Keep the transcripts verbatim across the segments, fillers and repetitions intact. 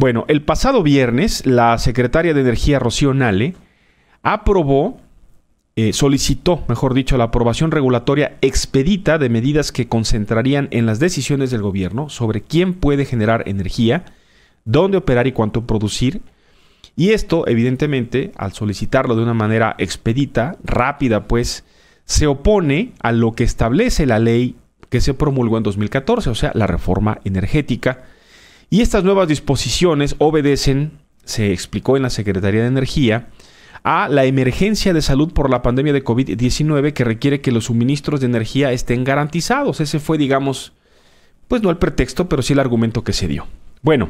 Bueno, el pasado viernes, la secretaria de Energía, Rocío Nale, aprobó, eh, solicitó, mejor dicho, la aprobación regulatoria expedita de medidas que concentrarían en las decisiones del gobierno sobre quién puede generar energía, dónde operar y cuánto producir. Y esto, evidentemente, al solicitarlo de una manera expedita, rápida, pues, se opone a lo que establece la ley que se promulgó en dos mil catorce, o sea, la reforma energética. Y estas nuevas disposiciones obedecen, se explicó en la Secretaría de Energía, a la emergencia de salud por la pandemia de COVID diecinueve que requiere que los suministros de energía estén garantizados. Ese fue, digamos, pues no el pretexto, pero sí el argumento que se dio. Bueno,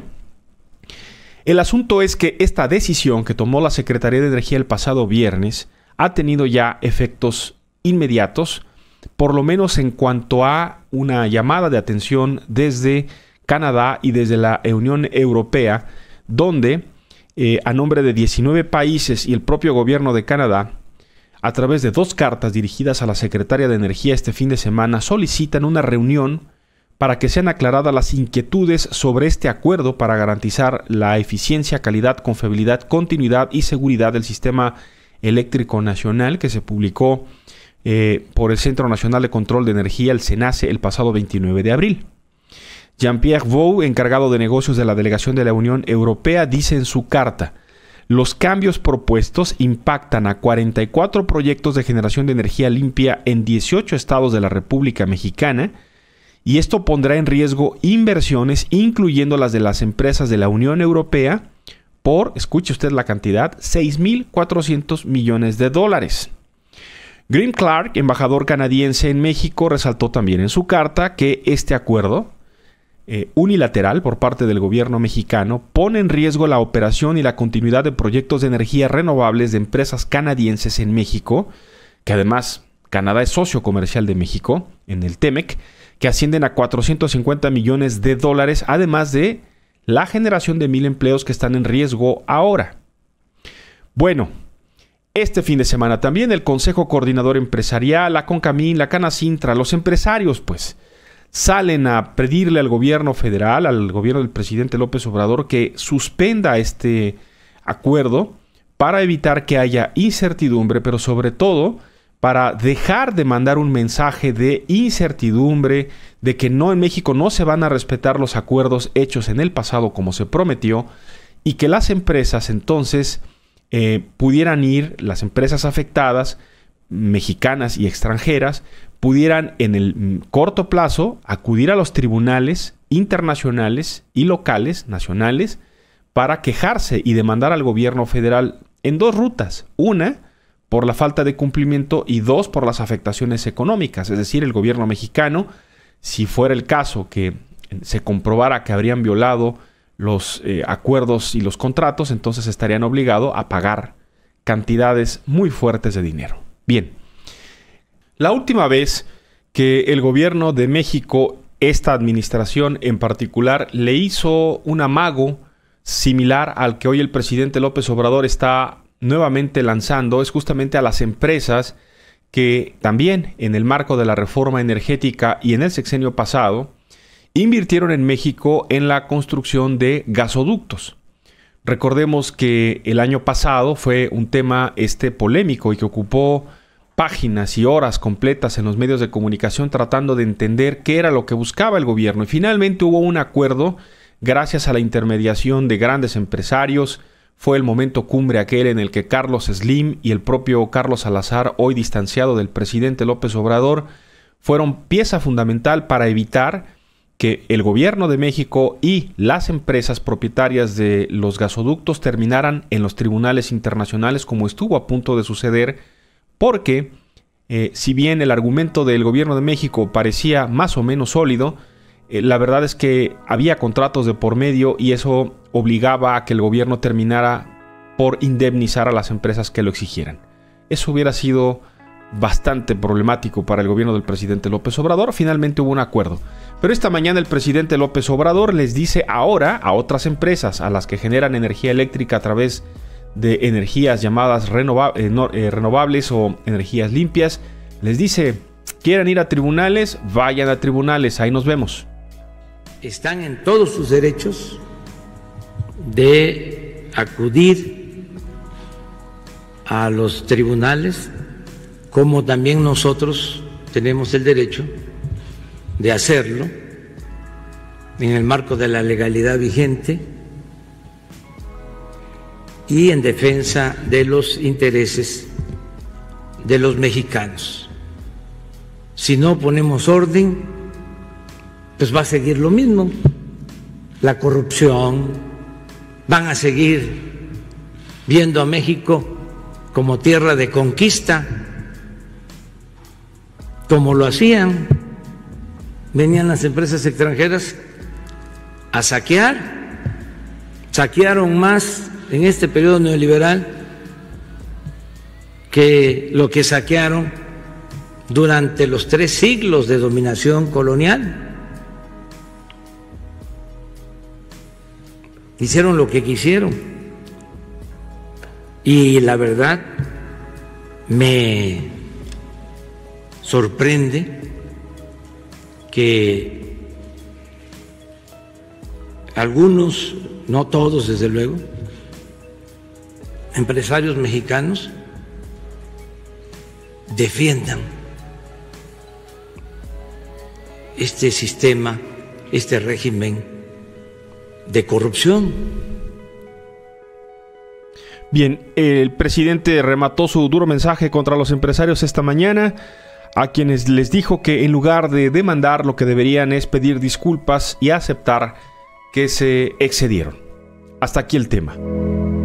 el asunto es que esta decisión que tomó la Secretaría de Energía el pasado viernes ha tenido ya efectos inmediatos, por lo menos en cuanto a una llamada de atención desde Canadá y desde la Unión Europea, donde eh, a nombre de diecinueve países y el propio gobierno de Canadá, a través de dos cartas dirigidas a la Secretaria de Energía este fin de semana, solicitan una reunión para que sean aclaradas las inquietudes sobre este acuerdo para garantizar la eficiencia, calidad, confiabilidad, continuidad y seguridad del sistema eléctrico nacional que se publicó eh, por el Centro Nacional de Control de Energía, el CENACE, el pasado veintinueve de abril. Jean-Pierre Vaux, encargado de negocios de la delegación de la Unión Europea, dice en su carta: los cambios propuestos impactan a cuarenta y cuatro proyectos de generación de energía limpia en dieciocho estados de la República Mexicana, y esto pondrá en riesgo inversiones, incluyendo las de las empresas de la Unión Europea, por, escuche usted la cantidad, seis mil cuatrocientos millones de dólares. Graham Clark, embajador canadiense en México, resaltó también en su carta que este acuerdo eh, unilateral por parte del gobierno mexicano pone en riesgo la operación y la continuidad de proyectos de energía renovables de empresas canadienses en México, que además Canadá es socio comercial de México en el TEMEC, que ascienden a cuatrocientos cincuenta millones de dólares, además de la generación de mil empleos que están en riesgo ahora. Bueno, este fin de semana también el Consejo Coordinador Empresarial, la CONCAMIN, la Canacintra, los empresarios, pues, salen a pedirle al gobierno federal, al gobierno del presidente López Obrador, que suspenda este acuerdo para evitar que haya incertidumbre, pero sobre todo para dejar de mandar un mensaje de incertidumbre, de que no en México no se van a respetar los acuerdos hechos en el pasado como se prometió, y que las empresas entonces eh, pudieran ir, las empresas afectadas, mexicanas y extranjeras, pudieran en el corto plazo acudir a los tribunales internacionales y locales, nacionales, para quejarse y demandar al gobierno federal en dos rutas. Una, por la falta de cumplimiento, y dos, por las afectaciones económicas. Es decir, el gobierno mexicano, si fuera el caso que se comprobara que habrían violado los eh, acuerdos y los contratos, entonces estarían obligados a pagar cantidades muy fuertes de dinero. Bien, la última vez que el gobierno de México, esta administración en particular, le hizo un amago similar al que hoy el presidente López Obrador está nuevamente lanzando, es justamente a las empresas que también en el marco de la reforma energética y en el sexenio pasado invirtieron en México en la construcción de gasoductos. Recordemos que el año pasado fue un tema este polémico y que ocupó páginas y horas completas en los medios de comunicación tratando de entender qué era lo que buscaba el gobierno. Y finalmente hubo un acuerdo gracias a la intermediación de grandes empresarios. Fue el momento cumbre aquel en el que Carlos Slim y el propio Carlos Salazar, hoy distanciado del presidente López Obrador, fueron pieza fundamental para evitar que el gobierno de México y las empresas propietarias de los gasoductos terminaran en los tribunales internacionales, como estuvo a punto de suceder, porque eh, si bien el argumento del gobierno de México parecía más o menos sólido, eh, la verdad es que había contratos de por medio y eso obligaba a que el gobierno terminara por indemnizar a las empresas que lo exigieran. Eso hubiera sido bastante problemático para el gobierno del presidente López Obrador. Finalmente hubo un acuerdo. Pero esta mañana el presidente López Obrador les dice ahora a otras empresas, a las que generan energía eléctrica a través de energías llamadas renova- eh, no, eh, renovables o energías limpias, les dice: ¿quieren ir a tribunales? Vayan a tribunales, ahí nos vemos. Están en todos sus derechos de acudir a los tribunales, como también nosotros tenemos el derecho de hacerlo en el marco de la legalidad vigente y en defensa de los intereses de los mexicanos. Si no ponemos orden, pues va a seguir lo mismo, la corrupción, van a seguir viendo a México como tierra de conquista, como lo hacían. Venían las empresas extranjeras a saquear, saquearon más en este periodo neoliberal que lo que saquearon durante los tres siglos de dominación colonial. Hicieron lo que quisieron. Y la verdad me sorprende que algunos, no todos desde luego, empresarios mexicanos defiendan este sistema, este régimen de corrupción. Bien, el presidente remató su duro mensaje contra los empresarios esta mañana, a quienes les dijo que en lugar de demandar, lo que deberían es pedir disculpas y aceptar que se excedieron. Hasta aquí el tema.